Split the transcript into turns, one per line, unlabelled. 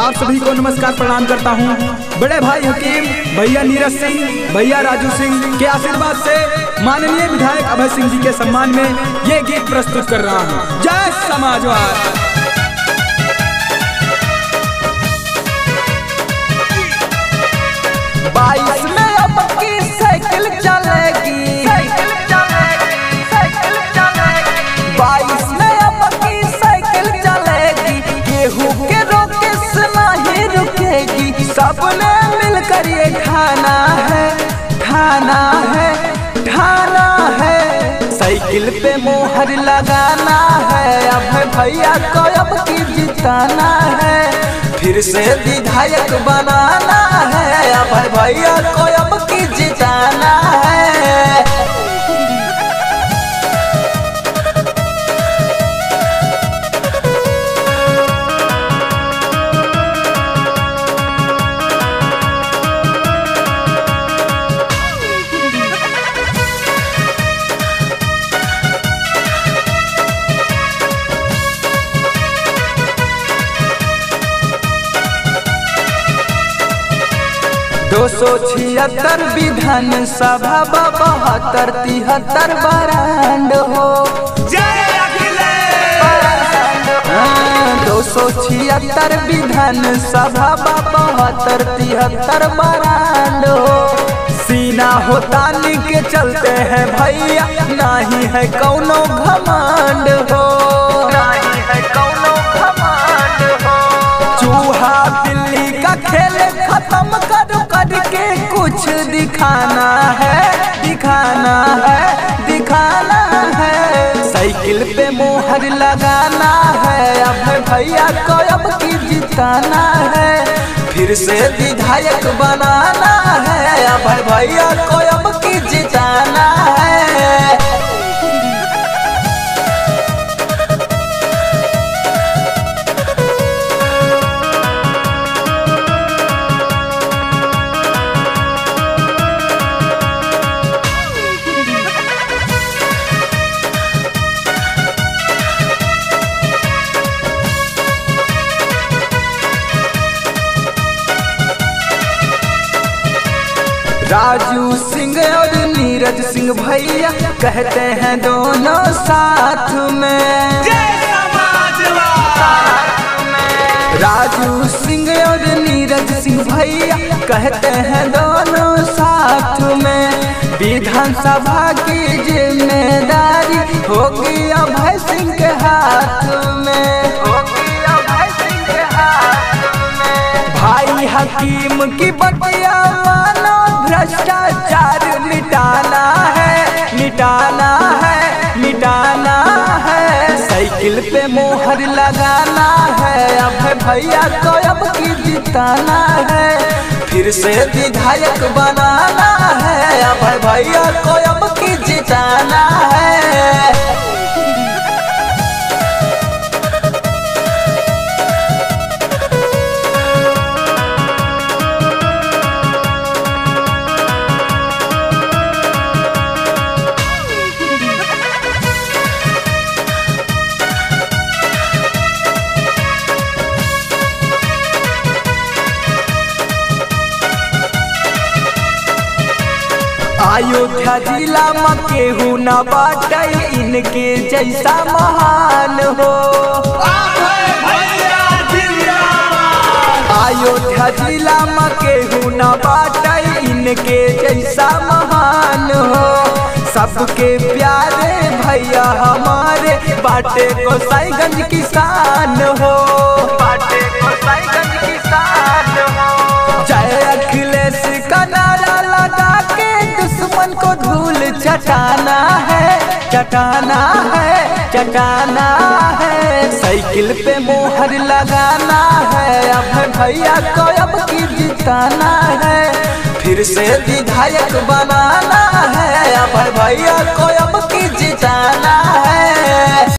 आप सभी को नमस्कार प्रणाम करता हूँ। बड़े भाई हकीम, भैया नीरज सिंह, भैया राजू सिंह के आशीर्वाद से माननीय विधायक अभय सिंह जी के सम्मान में ये गीत प्रस्तुत कर रहा हूँ। जय समाजवाद।
बाईस में अब की साइकिल चलेगी, साइकिल चलेगी, साइकिल चलेगी। बाईस में अब की साइकिल चलेगी, केहू के रोके से नहीं रुकेगी। सबने मिलकर ये ठाना है, ठाना है, ठाना है। साइकिल पे मोहर लगाना है, अब भैया को अब की जिताना है। फिर से विधायक बनाना है, अब भैया को अब की जिताना है। दो सौ 76 विधानसभा 72-73 बरांड हो। 276 विधानसभा 72-73 बरांड हो। सीना हो तानी के चलते हैं भैया, नहीं है कौनो घमंड हो, नहीं है कौनो घमंड हो। चूहा बिल्ली का खेल खत्म करके कुछ दिखाना है, दिखाना है, दिखाना है। साइकिल पे मोहर लगाना है, अब भैया को अब की जिताना है। फिर से विधायक बनाना है, अब भैया को अब की जिताना है। राजू सिंह और नीरज सिंह भैया कहते हैं दोनों साथ में। राजू सिंह और नीरज सिंह भैया कहते हैं दोनों साथ में। विधानसभा की जिम्मेदारी होगी अभय सिंह के हाथ में, होगी अभय सिंह के हाथ में। भाई हकीम की बतिया मानो, भ्रष्टाचार मिटाना है, मिटाना है, मिटाना है। साइकिल पे मोहर लगाना है, अब भैया को अब की जिताना है। फिर से विधायक बनाना है, अब भैया को अब की जिताना है। अयोध्या जिला में केहू न बाटे इनके जैसा महान हो। अयोध्या जिला में केहू न बाटे इनके जैसा महान हो। सबके प्यारे भैया हमारे बाटे गोसाईगंज किसान हो, बाटे गोसाईगंज किसान हो। जय अखिलेश का नारा लगा के दुश्मन को धूल चटाना है, चटाना है, चटाना है। साइकिल पे मोहर लगाना है, अब भैया को अब की जिताना है। फिर से विधायक बनाना है, अब भैया को अब की जिताना है।